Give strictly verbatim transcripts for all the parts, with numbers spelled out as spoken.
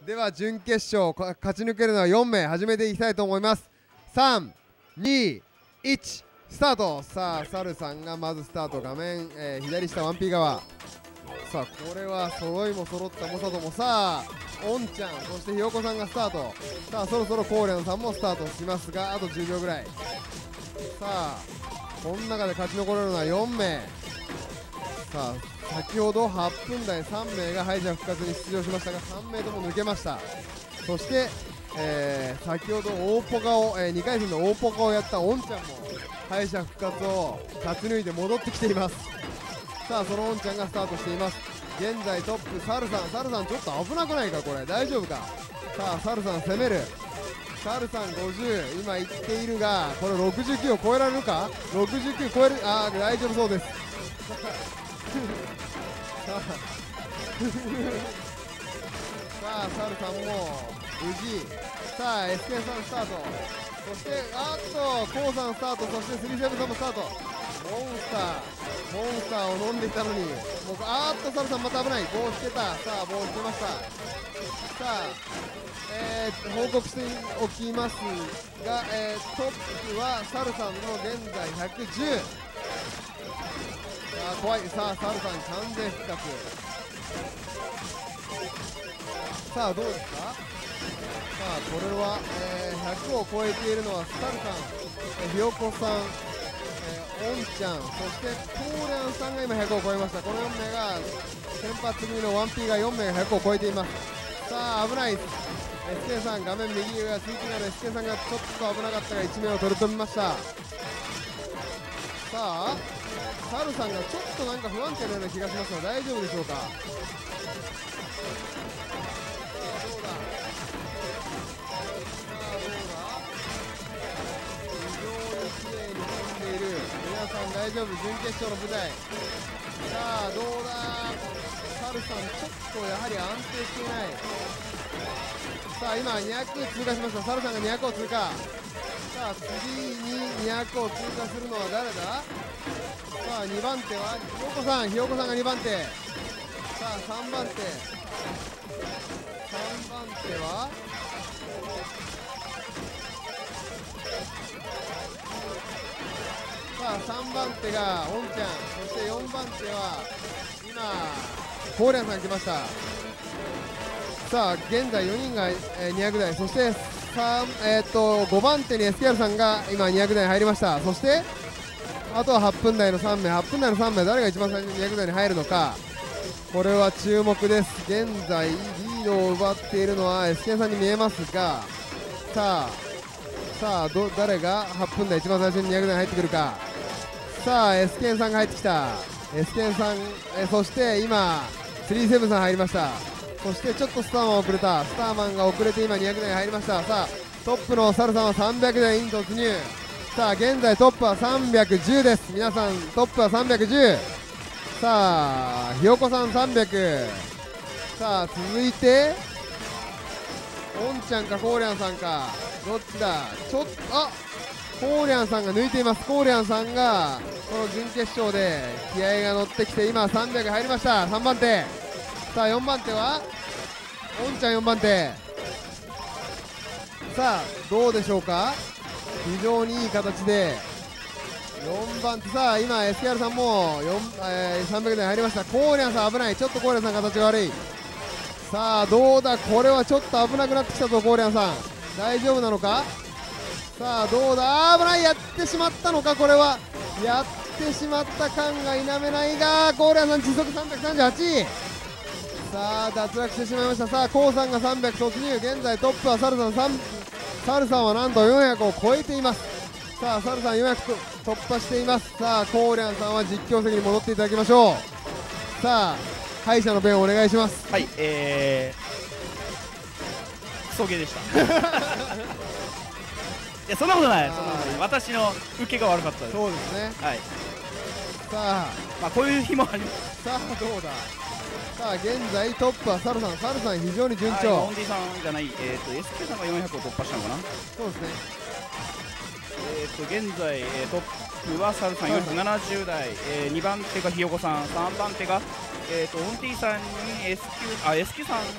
では準決勝か勝ち抜けるのはよんめい始めていきたいと思います。さん、に、いちスタート。さあサルさんがまずスタート。画面、えー、左下 ワンピー 側。さあこれは揃いも揃ったモサドも、さあオンちゃんそしてひよこさんがスタート。さあそろそろコーレンさんもスタートしますが、あとじゅうびょうぐらい。さあこの中で勝ち残れるのはよんめい。さあ先ほどはっぷんだいさんめいが敗者復活に出場しましたが、さんめいとも抜けました。そして、えー、先ほど大ポカを、えー、にかい戦の大ポカをやったオンちゃんも敗者復活を勝ち抜いて戻ってきています。さあそのオンちゃんがスタートしています。現在トップサルさん。サルさんちょっと危なくないか、これ大丈夫か。さあサルさん攻める。サルさんごじゅう今いっているが、これろくじゅうきゅうを超えられるか。ろくじゅうきゅう超える。ああ大丈夫そうです。さあさあサルさんも無事。さあ エスケー さんスタート。そしてあっとコウさんスタート。そしてスリーセブンさんもスタート。モンスターモンスターを飲んでいたのに、もうあーっとサルさんまた危ない。棒を引けた。さあ棒を引けました。さあ、えー、報告しておきますが、えー、トップはサルさんの現在ひゃくじゅう。さあ怖い。さあサルさん完全復活。さあどうですか。さあこれは、えー、ひゃくを超えているのはサルさん、えー、ひよこさん、えー、オンちゃん、そしてコーレンさんが今ひゃくを超えました。このよんめいが先発組の ワンピー がよんめいがひゃくを超えています。さあ危ない。 エスケー さん画面右上がついてなる エスケー さんがちょっと危なかったがいちめいを取り留めました。さあサルさんがちょっとなんか不安定なような気がしますが大丈夫でしょうか。さあどうだ。さあどうだ。非常に綺麗に飛んでいる。皆さん大丈夫。準決勝の舞台。さあどうだ。サルさんちょっとやはり安定していない。さあ今にひゃく通過しました。サルさんがにひゃくを通過。さあ次ににひゃくを通過するのは誰だ。さあにばんてはひよこさん。ひよこさんがにばんて。さあさんばんて。さんばんてはさあさんばんてがオンちゃん。そしてよんばんては今コーレンさん来ました。さあ現在よにんが、えー、にひゃくだい。そしてさん、えー、っとごばんてに エスケーアール さんが今にひゃくだいに入りました。そしてあとははっぷんだいのさんめい。はっぷんだいのさんめい誰が一番最初ににひゃくだいに入るのか、これは注目です。現在リードを奪っているのは エスケー さんに見えますが、さあさあど誰がはっぷんだい一番最初ににひゃくだいに入ってくるか。さあ エスケー さんが入ってきた。 エスケー さん、えそして今スリーセブンさん入りました。そしてちょっとスターマン遅れた。スターマンが遅れて今にひゃくだいに入りました。さあトップのサルさんはさんびゃくだいに突入。さあ現在トップはさんびゃくじゅうです。皆さんトップはさんびゃくじゅう。さあひよこさんさんびゃく。さあ続いてオンちゃんかコーリャンさんかどっちだ。ちょっとあコーリャンさんが抜いています。コーリャンさんがこの準決勝で気合が乗ってきて今さんびゃく入りました。さんばんて。さあよんばんてはオンちゃんよんばんて。さあどうでしょうか。非常にいい形でよんばんて。さあ今 エスケーアール さんもよん、えー、さんびゃくだい入りました。コーリャンさん危ない。ちょっとコーリャンさん形が悪い。さあどうだ。これはちょっと危なくなってきたぞ。コーリャンさん大丈夫なのか。さあどうだ。危ない。やってしまったのか。これはやってしまった感が否めないが、コーリャンさん時速さんびゃくさんじゅうはち。さあ脱落してしまいました。さあコウさんがさんびゃく突入。現在トップはサルさんさんサルさんはなんとよんひゃくを超えています。さあサルさんよんひゃく突破しています。さあコーリャンさんは実況席に戻っていただきましょう。さあ敗者の弁をお願いします。 はい、えー、クソゲーでしたいやそんなことない。そんなことない。私の受けが悪かったです。 そうですね。 はい。 さあまあこういう日もあります。 さあどうだ。さあ現在トップはサルさん。サルさん非常に順調。 オンディさんじゃない、えーと エスケー さんがよんひゃくを突破したのかな。 そうですね。 えーと現在、えー、トップはサルさんよんひゃくななじゅうだい、えー、にばんてがひよこさん、さんばんてが、えー、とオンティさんに エスキュー あ エスキュー さん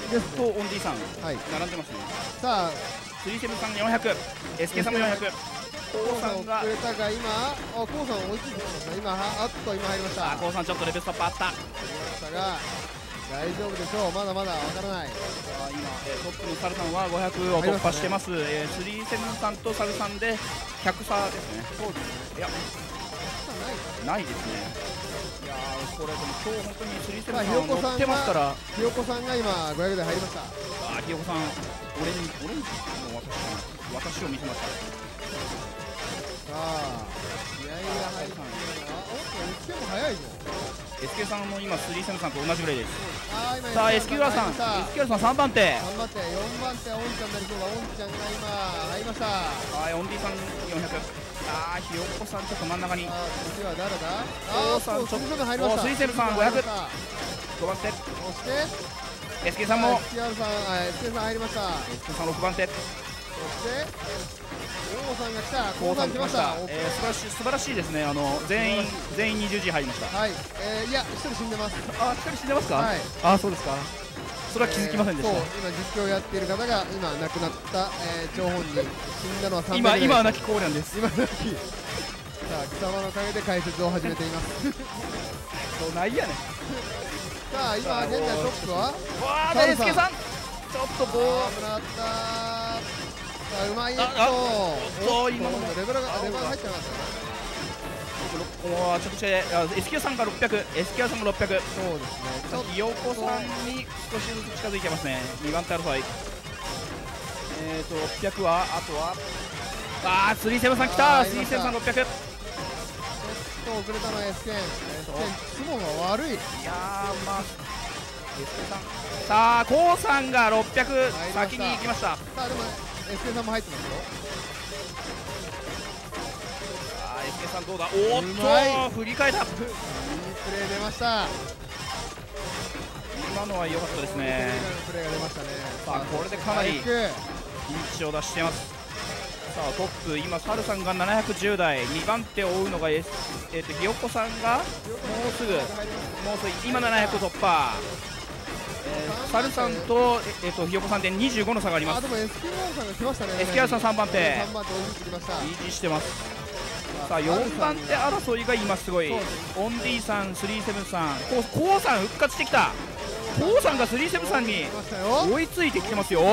ですとオンディさんはい。 並んでますね。 さあスリーセブンさんよんひゃく、エスケー さんもよんひゃく、ココウさんウさんが遅れたが今あコウさん追いついてきました。今はあっと今入りましたあコウさんちょっとレベルストップあった。 入りましたが大丈夫でしょう。まだまだわからない。 あ今、えートップのサルさんはごひゃくを突破してます。えースリーセブンさんとサルさんでひゃく差ですね。 そうですね。 いやないないですね。いやーこれでも今日本当にスリーセブまあンさん乗ってますから。 ひよこさんが今ごひゃくで入りました。 あーひよこさんオレンジオレンジの私かな私を見せました。 さあ気合が入ってるのはおっと エスケー も早いぞ。 エスケー さんも今スリーセブンさんと同じぐらいです。 あー今さあ エスキューアール さん エスキューアール さんさんばん手。 さんばん手よんばん手はオンちゃんになりそうだ。オンちゃんが今入りました。 はいオンディさんよんひゃく。あーひよこさんちょっと真ん中に。 さあ次は誰だ。 コウさんあーそうスリーセブン入りました。 おスリーセブンさんごひゃくそごばん手。 してエスケー さんもエスキューアール さんあ エスケー さん入りました。 エスケー さんろくばん手。 そして王さんが来た。王コウさん来ましさん来ましたた。 えー素晴らしい素晴らしいですね。あの全員全員にじゅうじ入りました。 はい、えー、いや一人死んでます。 あ一人死んでますか。 はいあそうですか。それは気づきませんでした。 えーそう今実況やっている方が今亡くなった、えー、張本人死んだのはさんびゃく今今は亡ききコーリャンです。 今亡きさあ貴様のおかげで解説を始めていますそうないやねん。 さあ今現在トップはわあサルさんエスケーさんちょっと棒あー危なかった。さあうまいよああおっと今のレベルがレベルが入ってなかったね。 おーちょっと違う。あ エスキュー さんがろっぴゃく、エスキュー さんもろっぴゃく。 そうですね。ちょっとひよこさんに少しずつ近づいてますね。にばん手争い。えーとろっぴゃくはあとはあースリーセブンさん来あた。 ースリーセブンさんろっぴゃく。いやと遅れたのはエスケン。エスケン相撲が悪い。 ーまあエスケーさんさあコウさんがろっぴゃく先に行きました。 さあでもエスケンさんも入ってますよ。 さあエスケーさんどうだ。おうまーっと振り返った。 いいプレー出ました。 今のは良かったですね。 プレーが出ましたね。 さあこれでかなり早くピンチを出しています。さあトップ今サルさんがななひゃくじゅう台、にばん手を追うのが、ええー、とひよこさんがもうすぐもうすぐ今ななひゃく突破。えーサルさんと,、ええー、とひよこさんでにじゅうごの差があります。 あでもエスケンさんが来ましたね。 エスケーアール さんさんばん手さんばん手追いついてきました。 イージーしてます。さあよんばん手争いが今すごい。オンディさんスリーセブンさんコウコウさん復活してきた。コウさんがスリーセブンさんに来ましたよ。 追いついてきてますよ。 はい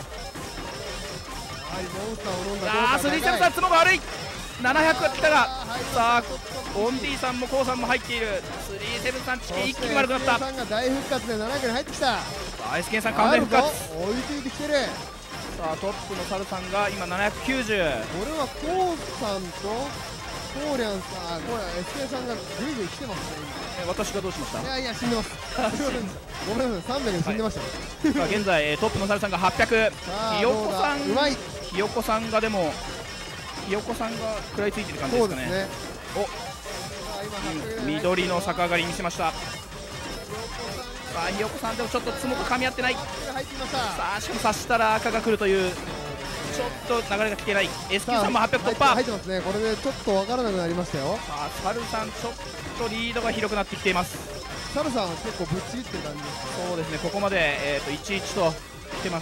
モンスターを飲んだあースリーセブンさん角が悪い。ななひゃくが来たがさあオンディさんもコウさんも入っている。スリーセブンさん地形一気に悪くなった。 さんが大復活でななひゃくに入ってきた。 さあエスケーさん完全復活。 あるぞ追いついてきてる。 さあトップのサルさんが今ななひゃくきゅうじゅう。 これはコウさんとコーリャンさん、あこれ エスケー さんがぐいぐい来てますねえ私がどうしました今。いやいや死んでますごめんなさいさんびゃくで死んでましたね。 さあ現在えートップのサルさんがはっぴゃく。 さあひよこさんどうだうまい。 ひよこさんがでもひよこさんが食らいついてる感じですかね。 そうですね。 おさあ今はちじゅう緑の逆上がり見せました。さあひよこさんでもちょっとつもと噛み合ってない。 入ってきました。 さあしかも刺したら赤が来るというちょっと流れが来てない。 エスキュー さんもはっぴゃく突破。 入ってますね。これでちょっと分からなくなりましたよ。 さあサルさんちょっとリードが広くなってきています。 サルさんは結構ぶっちぎってる感じです。 そうですねここまで、えー、といちいちと来てます。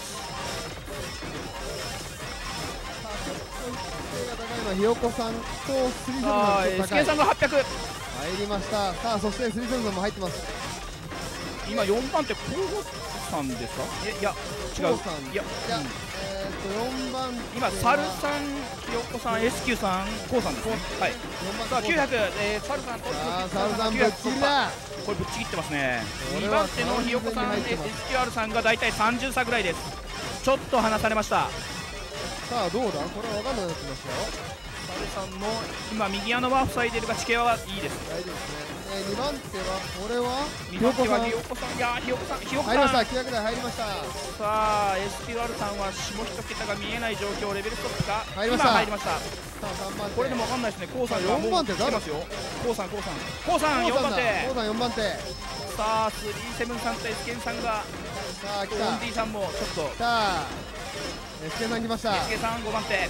さあちょっと低が高いのはひよこさんとスリーセブンさあさんとエスケー さ高い。 んがはっぴゃく。 入りました。さあそしてスリーセブンさんも入ってます。 今よんばん手コウさんですか。えいや違う。 コウさんいや、 いやうんえーっとよんばん手今サルさんひよこさん エスキュー さんコウさんですね。はいよんばん手さあきゅうひゃく、えー、サルさんトップさあサルさんぶっちぎりだ。 これぶっちぎってますね。にこれはばん手のひよこさん完エス全に入ってますキューアール さんがだいたいさんじゅう差ぐらいです。ちょっと離されました。 さあどうだこれは分かんなくなってきましたよ。 サルさんの今右穴は塞いでるが地形はいいです。 大丈夫ですね。えー、にばん手はこれはにばん手はひひよよこさん。いやーひよこさんひよこ入りました。 さんきゅうひゃく台入りました。 さあ エスキューアール さんは下一桁が見えない状況。レベルストップか入りました今入りました。 さあさんばん手これでも分かんないですね。コウさんがもうよんばん手来てますよ。コウさんコウさんコウさんよんばん手。 コウさんよんばん手。 さあスリーセブンさんとエスケンさんがさあ来たオンディさんもちょっとさあエスケさん来ました。 エスケンさんごばん手。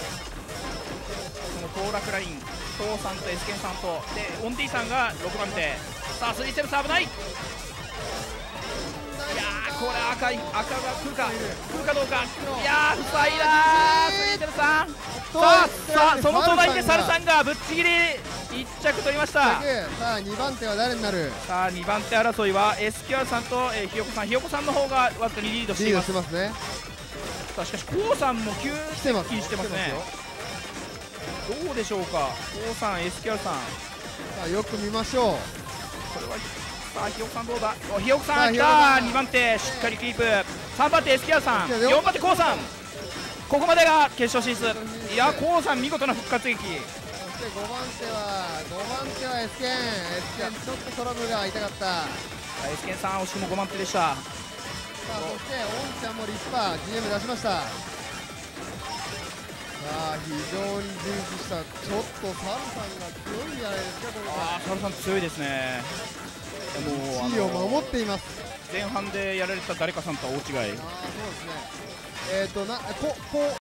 その当落ラインコウさんとエスケンさんとでオンディさんがろくばん手。さあスリーセブンさん危ない。いやーこれ赤い赤が来るか来るかどうか。いやー塞いだースイーテルさん。さあさあその隣でサルさんがぶっちぎりいっ着取りました。 さあにばん手は誰になる。 さあにばん手争いは エスキューアール さんと、えー、ひよこさんひよこさんの方がわずかにリードしてリードしいます。 てますね。 さあしかしコウさんも急来てます接近してますね。どうでしょうかコウさん エスキューアール さん。 さあよく見ましょう。 これはさあひよこさんどうだ。おひよこさん来さあた。にばん手しっかりキープ。さんばん手 エスキューアール さん。 よよんばん手コウさん。ここまでが決勝進出。いやコウさん見事な復活劇。 そしてごばん手はごばん手はエスケンエスケンちょっとトラブルが痛かった。さエスケンさん惜しくもごばん手でした。 あそしてオンちゃんもリッパー ジーエム 出しました。さあ非常に充実した。ちょっとサルさんが強いんじゃないですかこれああサルさん強いですね。もういちいを守っています。 前半でやられた誰かさんとは大違い。 ああそうですね。えっ、ー、となここ